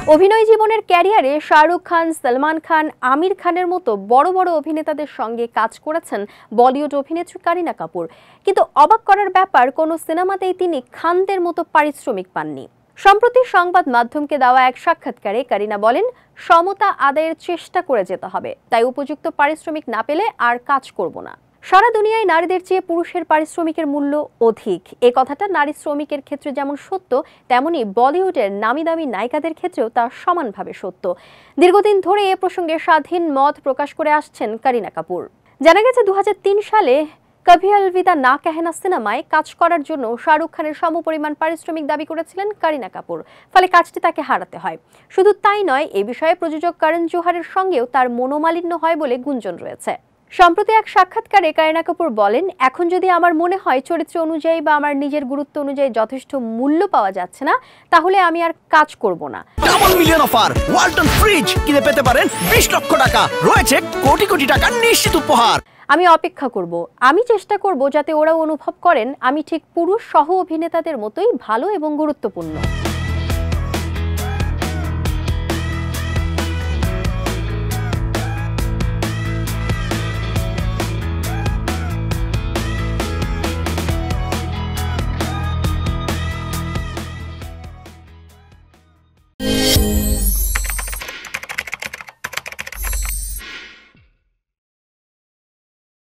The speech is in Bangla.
অভিনয় জীবনের ক্যারিয়ারে শাহরুখ খান, সলমান খান, আমির খানের মতো বড় বড় অভিনেতাদের সঙ্গে কাজ করেছেন বলিউড অভিনেত্রী কারিনা কাপুর। কিন্তু অবাক করার ব্যাপার, কোনো সিনেমাতেই তিনি খানদের মতো পারিশ্রমিক পাননি। সম্প্রতি সংবাদ মাধ্যমকে দেওয়া এক সাক্ষাৎকারে কারিনা বলেন, সমতা আদায়ের চেষ্টা করে যেতে হবে, তাই উপযুক্ত পারিশ্রমিক না পেলে আর কাজ করব না। সারা দুনিয়ায় নারীদের চেয়ে পুরুষের পারিশ্রমিকের মূল্য অধিক। এ কথাটা নারী শ্রমিকের ক্ষেত্রে যেমন সত্য, তেমনি বলিউডের নামি দামি নায়িকাদের ক্ষেত্রেও তা সমানভাবে সত্য। দীর্ঘদিন ধরে এ প্রসঙ্গে স্বাধীন মত প্রকাশ করে আসছেন কারিনা কাপুর। জানা গেছে 2003 সালে কভি অলবিদা না কেহনা সিনেমায় কাজ করার জন্য শাহরুখ খানের সমপরিমাণ পারিশ্রমিক দাবি করেছিলেন কারিনা কাপুর, ফলে কাজটি তাকে হারাতে হয়। শুধু তাই নয়, এ বিষয়ে প্রযোজক করণ জোহরের সঙ্গেও তার মনোমালিন্য হয় বলে গুঞ্জন রয়েছে। সম্প্রতি এক সাক্ষাৎকারে কারিনা কাপুর বলেন, এখন যদি আমার মনে হয় চরিত্র অনুযায়ী বা আমার নিজের গুরুত্ব অনুযায়ী যথেষ্ট মূল্য পাওয়া যাচ্ছে না, তাহলে আমি আর কাজ করব না। Double million offer Walton fridge কিনে পেতে পারেন 20 লক্ষ টাকা, রয়েছে কোটি কোটি টাকার নিশ্চিত উপহার। আমি অপেক্ষা করব, আমি চেষ্টা করব যাতে ওরাও অনুভব করেন আমি ঠিক পুরুষ সহ অভিনেতাদের মতোই ভালো এবং গুরুত্বপূর্ণ।